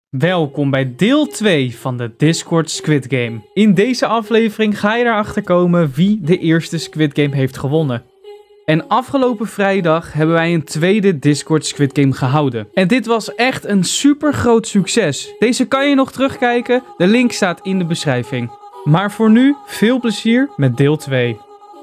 Welkom bij deel 2 van de Discord Squid Game. In deze aflevering ga je erachter komen wie de eerste Squid Game heeft gewonnen. En afgelopen vrijdag hebben wij een tweede Discord Squid Game gehouden. En dit was echt een super groot succes. Deze kan je nog terugkijken, de link staat in de beschrijving. Maar voor nu, veel plezier met deel 2.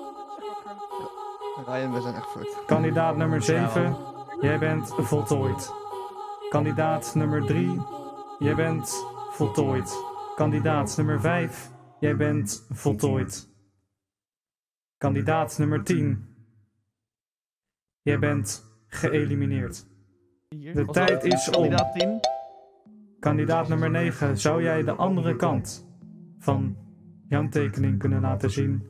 Ryan, we zijn echt voort. Kandidaat nummer 7, jij bent voltooid. Kandidaat nummer 3, jij bent voltooid. Kandidaat nummer 5, jij bent voltooid. Kandidaat nummer 10, jij bent geëlimineerd. De tijd is om. Kandidaat 10. Kandidaat nummer 9, zou jij de andere kant van jouw tekening kunnen laten zien?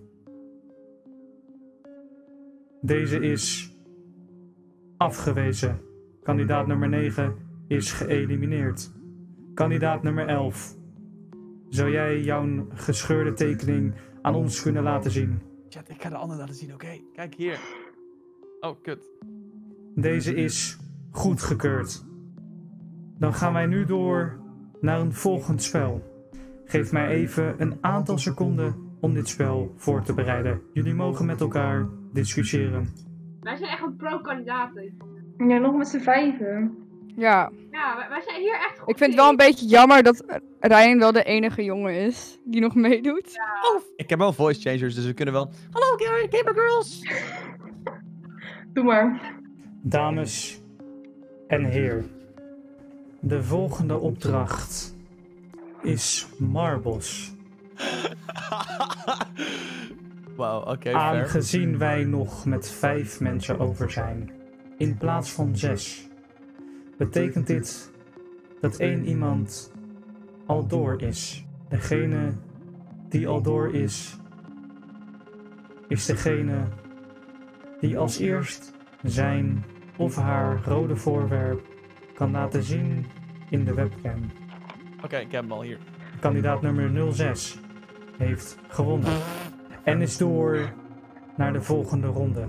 Deze is afgewezen. Kandidaat nummer 9 is geëlimineerd. Kandidaat nummer 11. Zou jij jouw gescheurde tekening aan ons kunnen laten zien? Chat, ik ga de ander laten zien, oké? Kijk hier. Oh, kut. Deze is goedgekeurd. Dan gaan wij nu door naar een volgend spel. Geef mij even een aantal seconden om dit spel voor te bereiden. Jullie mogen met elkaar discussiëren. Wij zijn echt een pro-kandidaten. Ja, nog met z'n vijven. Ja, Ja, wij zijn hier echt goed. ik vind het wel een beetje jammer dat Ryan wel de enige jongen is die nog meedoet. Ja. Ik heb wel voice changers, dus we kunnen wel... Hallo, gamer girls! Doe maar. Dames en heren, de volgende opdracht is Marbles. Wauw, oké, fair. Aangezien wij nog met 5 mensen over zijn, in plaats van 6, betekent dit dat 1 iemand al door is. Degene die al door is degene die als eerst zijn of haar rode voorwerp kan laten zien in de webcam. Oké, ik heb hem al hier. Kandidaat nummer 06 heeft gewonnen en is door naar de volgende ronde.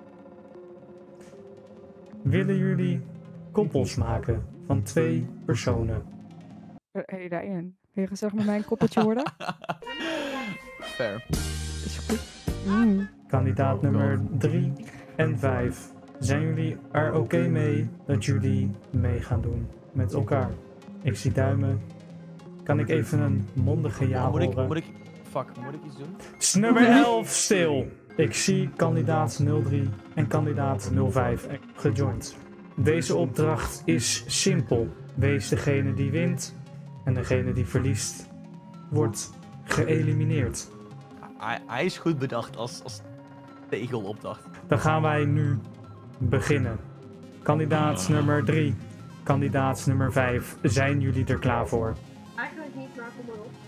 Willen jullie koppels maken van 2 personen? Hey Ryan, wil je gezellig met mij een koppeltje worden? Fair. Is goed. Kandidaat nummer 3 en 5. Zijn jullie er oké mee dat jullie mee gaan doen met elkaar? Ik zie duimen. Kan ik even een mondige ja horen? Moet ik iets doen? Nummer 11 stil. Ik zie kandidaat 03 en kandidaat 05 gejoind. Deze opdracht is simpel. Wees degene die wint en degene die verliest wordt geëlimineerd. Hij is goed bedacht als tegelopdracht. Dan gaan wij nu beginnen. Kandidaat nummer 3, kandidaat nummer 5. Zijn jullie er klaar voor? Eigenlijk niet, maar kom maar op.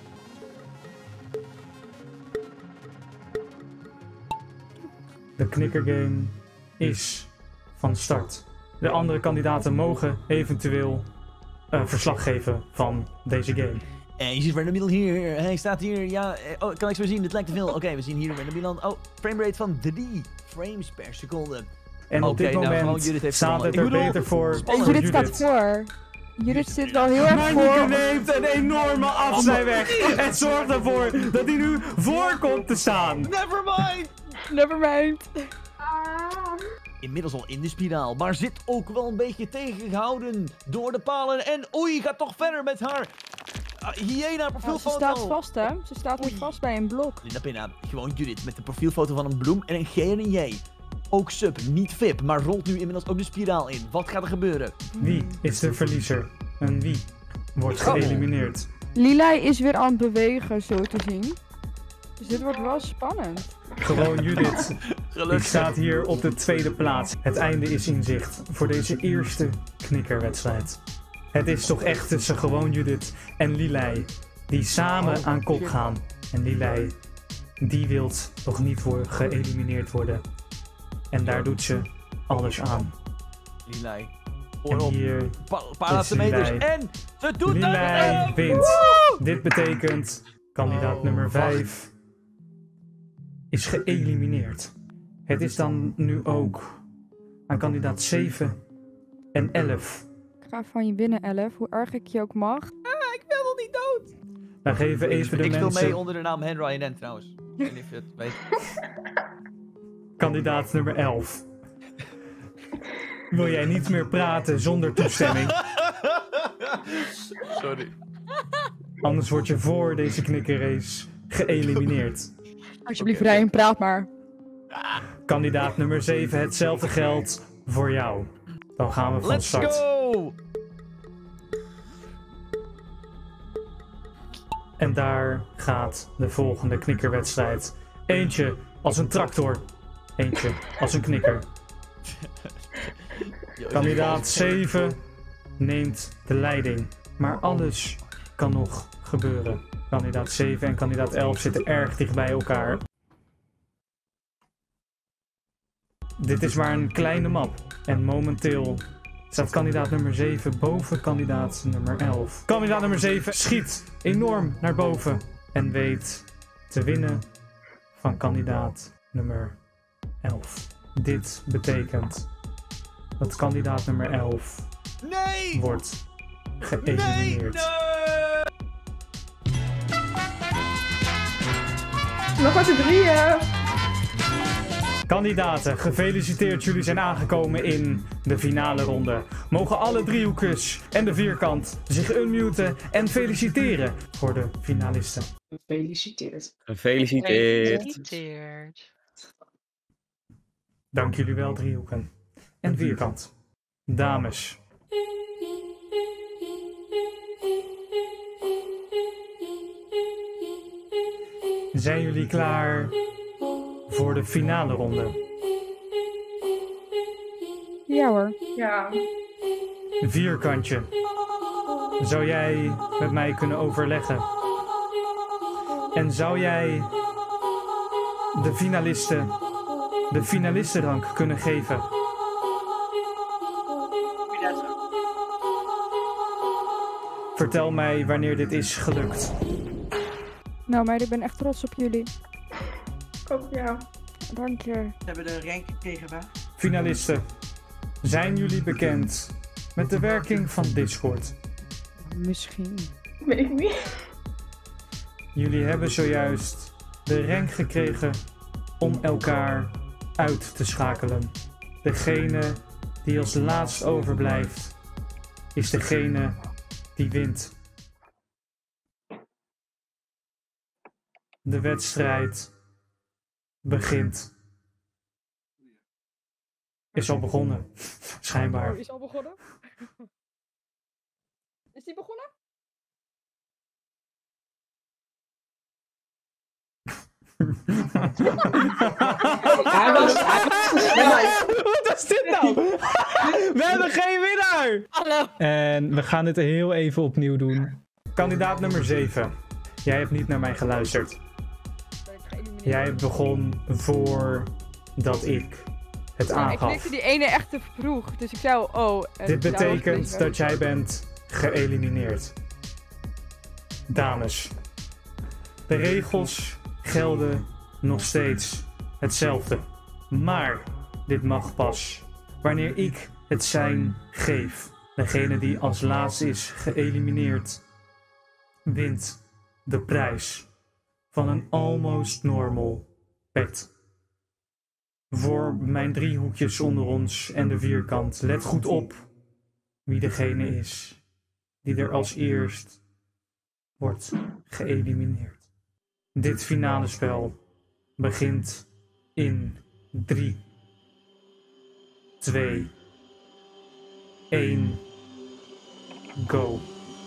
De knikkergame is van start. De andere kandidaten mogen eventueel verslag geven van deze game. Je ziet Random Milan hier. Hij staat hier. Ja, oh, kan ik zo zien? Dit lijkt te veel. Oké, we zien hier Random Milan. Oh, framerate van 3 frames per seconde. En op dit moment staat het er beter voor Judith staat voor. Judith zit wel heel erg Monica voor. neemt een enorme afzij weg en zorgt ervoor dat hij nu voor komt te staan. Nevermind. Ah. Inmiddels al in de spiraal, maar zit ook wel een beetje tegengehouden door de palen. En oei, gaat toch verder met haar hyena Ze profielfoto. staat vast, hè? Ze staat nu vast bij een blok. Linda Pinna, gewoon Judith met de profielfoto van een bloem en een G en een J. Ook sub, niet VIP, maar rolt nu inmiddels ook de spiraal in. Wat gaat er gebeuren? Wie is de verliezer? En wie wordt geëlimineerd? Lilai is weer aan het bewegen, zo te zien. Dus dit wordt wel spannend. Gewoon Judith. Die Gelukkig. staat hier op de tweede plaats. Het einde is in zicht voor deze eerste knikkerwedstrijd. Het is toch echt tussen gewoon Judith en Lilai die samen aan kop gaan. En Lilai, die wil toch niet geëlimineerd worden. En daar doet ze alles aan. Lilai. En Oor op. hier Paar laatste meters. Lilai. En ze doet Lilai het! wint. Dit betekent kandidaat nummer 5 is geëlimineerd. Het is dan nu ook aan kandidaat 7 en 11 ga van je winnen, Elf. Hoe erg ik je ook mag. Ik wil nog niet dood. Dan geven even de Ik speel mensen... mee onder de naam Henry en trouwens. Ik weet niet of je het weet. Kandidaat nummer 11. Wil jij niet meer praten zonder toestemming? Sorry. Anders word je voor deze knikkerrace geëlimineerd. Alsjeblieft, Ryan, praat maar. Kandidaat nummer 7, hetzelfde geldt voor jou. Dan gaan we van Let's start. go! En daar gaat de volgende knikkerwedstrijd. Eentje als een tractor. Eentje als een knikker. Kandidaat 7 neemt de leiding. Maar alles kan nog gebeuren. Kandidaat 7 en kandidaat 11 zitten erg dicht bij elkaar. Dit is maar een kleine map. En momenteel staat kandidaat nummer 7 boven kandidaat nummer 11. Kandidaat nummer 7 schiet enorm naar boven. En weet te winnen van kandidaat nummer 11. Dit betekent dat kandidaat nummer 11 Nee! wordt geëlimineerd. Nog maar z'n drieën. Kandidaten, gefeliciteerd, jullie zijn aangekomen in de finale ronde. Mogen alle driehoekjes en de vierkant zich unmuten en feliciteren voor de finalisten. Gefeliciteerd. Gefeliciteerd. Dank jullie wel, driehoeken en vierkant. Dames. Zijn jullie klaar voor de finale ronde? Ja hoor. Ja. Vierkantje. Zou jij met mij kunnen overleggen? En zou jij de finalisten de finalistenrank kunnen geven? Vertel mij wanneer dit is gelukt. Nou meiden, ik ben echt trots op jullie. Ook ja. Dank je. We hebben de rank gekregen, hè? Finalisten, zijn jullie bekend met de werking van Discord? Misschien. Weet ik niet. Jullie hebben zojuist de rank gekregen om elkaar uit te schakelen. Degene die als laatst overblijft, is degene die wint. De wedstrijd begint. Is al begonnen, schijnbaar. Is al begonnen? Is die begonnen? Wat is dit nou? We hebben geen winnaar! Hallo. En we gaan dit heel even opnieuw doen. Kandidaat nummer 7. Jij hebt niet naar mij geluisterd. Jij begon voordat ik het Ik aangaf. klikte die ene echt te vroeg, dus ik zei oh. Dit betekent dat jij bent geëlimineerd. Dames, de regels gelden nog steeds hetzelfde. Maar dit mag pas wanneer ik het sein geef. Degene die als laatste is geëlimineerd, wint de prijs van een almost normal pet. Voor mijn driehoekjes onder ons en de vierkant, let goed op wie degene is die er als eerst wordt geëlimineerd. Dit finale spel begint in 3, 2, 1, go.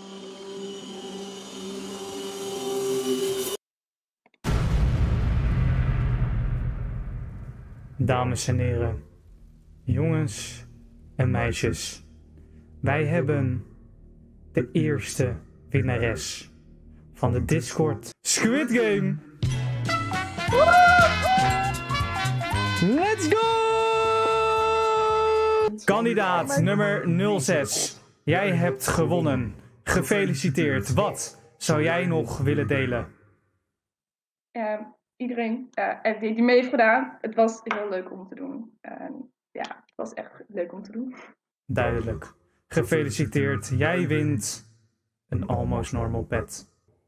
Dames en heren, jongens en meisjes, wij hebben de eerste winnares van de Discord Squid Game. Let's go! Kandidaat nummer 06. Jij hebt gewonnen. Gefeliciteerd. Wat zou jij nog willen delen? Iedereen die mee heeft gedaan, het was heel leuk om te doen. Ja, het was echt leuk om te doen. Duidelijk. Gefeliciteerd, jij wint een Almost Normal pet.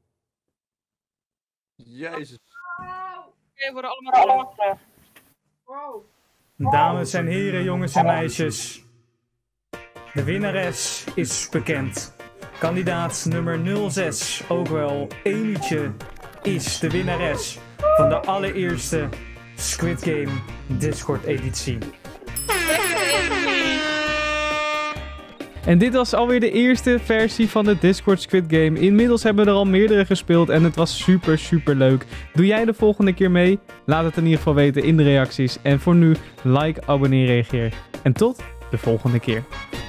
Jezus. We worden allemaal klaar. Wow. Dames en heren, jongens en meisjes. De winnares is bekend. Kandidaat nummer 06, ook wel Emietje, is de winnares van de allereerste Squid Game Discord editie. En dit was alweer de eerste versie van de Discord Squid Game. Inmiddels hebben we er al meerdere gespeeld en het was super leuk. Doe jij de volgende keer mee? Laat het in ieder geval weten in de reacties. En voor nu, like, abonneer, reageer. En tot de volgende keer.